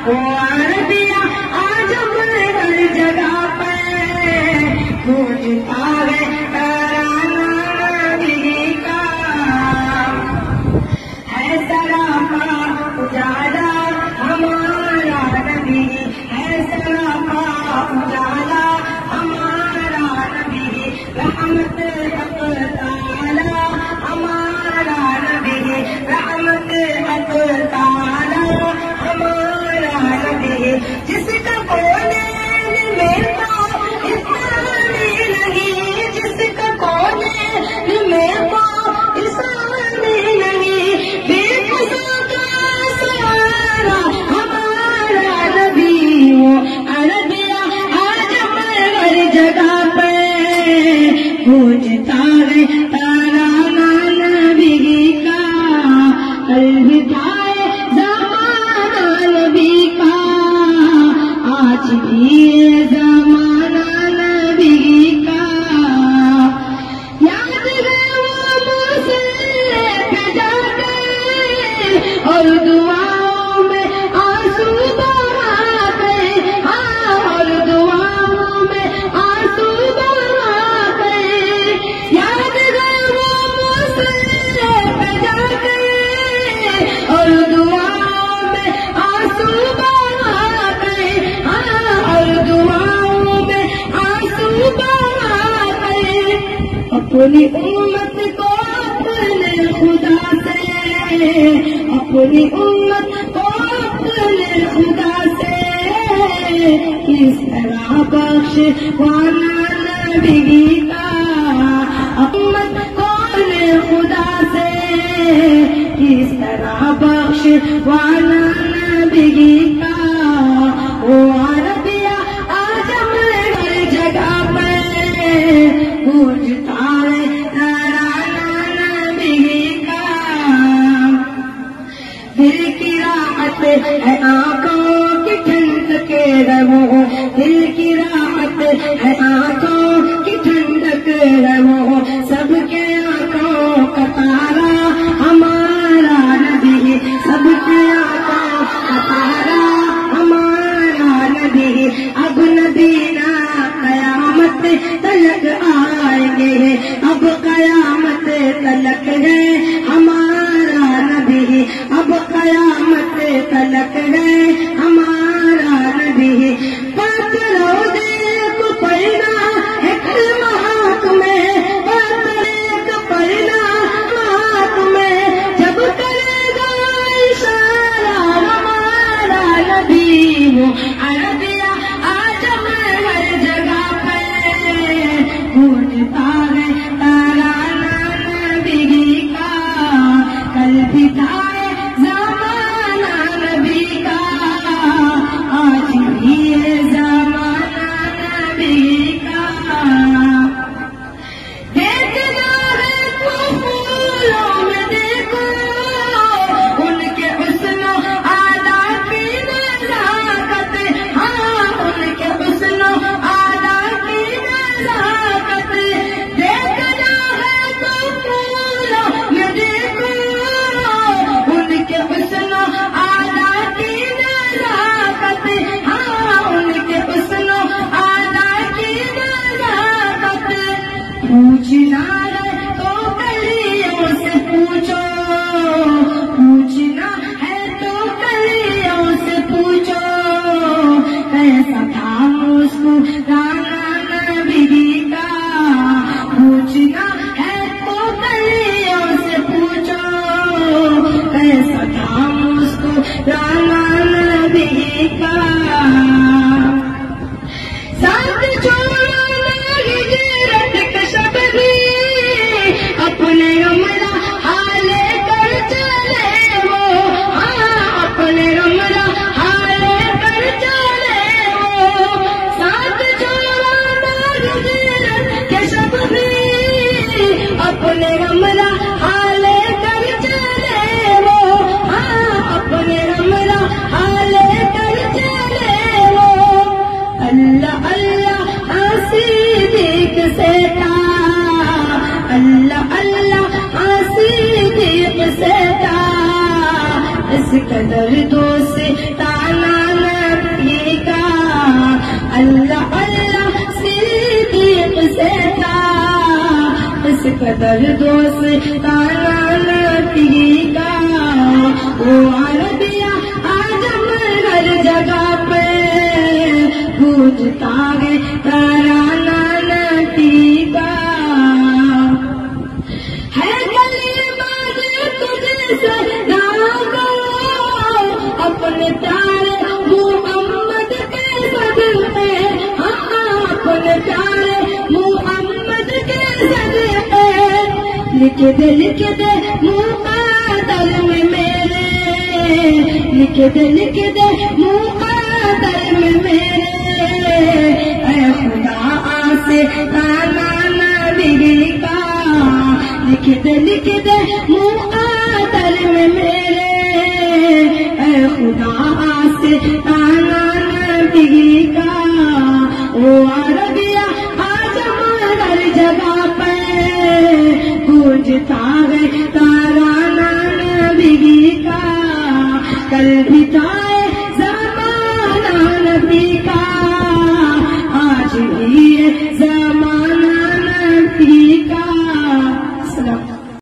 وہ عربیہ آج اپنے ہر جگہ پہ گونجتا ہے ترانہ نبی کا، ہے سراپا اجالا ہمارا نبی، ہے سراپا اجالا ہمارا نبی، رحمت حق تعالی ہمارا نبی، رحمت حق تعالی ہمارا نبی، جس کا کونے میں تو انسانی نہیں، جس کا کونے میں تو انسانی نہیں، بے قصا کا سہارا ہمارا نبی، وہ عربیہ آج ہر جگہ پہ گونجتا ہے ترانہ نبی کا، الوداع زمانہ نبی کا، آج بھی زمانہ نبی کا، یاد ہے وہ مسئلے پہ جا کے اور دعاؤں میں آنسو بہاتے، ہاں اور دعاؤں میں آنسو بہاتے، یاد ہے وہ مسئلے پہ جا کے اور دعاؤں میں آنسو بہاتے، ہاں اور دعاؤں میں آنسو بہاتے، اپنی امت کو اپنے خدا سے، اپنی امت کو اپنے خدا سے کس طرح بخشوانا نبی کا، امت کو اپنے خدا سے کس طرح بخشوانا نبی کا، وہ عربیہ آج ہر جگہ پہ گونجتا ہے ترانہ نبی کا، دل کی راحت ہے آنکھوں کی ٹھنڈک رہو، دل کی راحت ہے آنکھوں کی ٹھنڈک رہو، سب کے آنکھوں کا تارا ہمارا نبی، سب کے آنکھوں کا تارا ہمارا نبی، اب نبی نہ قیامت تلک آئیں گے، اب قیامت تلک ہے ہمارا نبی، اب قیامت تلک ہے ہمارا نبی، بات روزے کو پڑھنا ہے کلمہ ہاتھ میں، بات ایک پڑھنا ہاتھ میں، جب کرے گا اشارہ ہمارا نبی، وہ عربیہ آج ہر جگہ پہ گونجتا ہے ترانہ نبی کا، کل بھی تھا زمانہ نبی کا، آج بھی ہے زمانہ نبی کا، دیکھنا ہے تو پھولوں میں دیکھو ان کے حسن و ادا کی نزاکت، ہاں ان کے حسن و ادا کی نزاکت، دیکھنا ہے تو پھولوں میں دیکھو ان کے حسن و ادا کی نزاکت، ہاں ان کے حسن و ادا کی نزاکت، پوچھنا ہے تو کلیوں سے پوچھو، پوچھنا ہے تو کلیوں سے پوچھو، کیسا تھا مسکرانا نبی کا، پوچھنا ہے تو کلیوں سے پوچھو، کیسا تھا مسکرانا نبی کا، ساتھ چھوڑنا ہجرت کا شب بھی، اپنے عمرہ حالے کر چلے وہ، ہاں اپنے عمرہ حالے کر چلے وہ، ساتھ چھوڑنا ہجرت کے شب بھی، اپنے عمرہ حالے کر چلے وہ، ہاں اپنے عمرہ حالے کر چلے وہ، اللہ اللہ صدیق سے تھا، اللہ اللہ صدیق سے تھا، اس قدر دوست تانا दर्दों से ताना नबी का, वो अरबिया आजम हर जगह पे गूंजता है तराना नबी का। है कलीमात तुझसे दागो अपने प्यारे मुहम्मद के सदक़े, अपने प्यारे मुहम्मद के सदक़े। लिख दे मुक़द्दर में मेरे, लिख दे मुक़द्दर में मेरे, ऐ खुदा से ताना नबी का। लिख दे मुक़द्दर में मेरे, ऐ खुदा से ताना नबी का। वो अरबिया आजम हर जगह पे गूंजता है तराना नबी का। कल भी था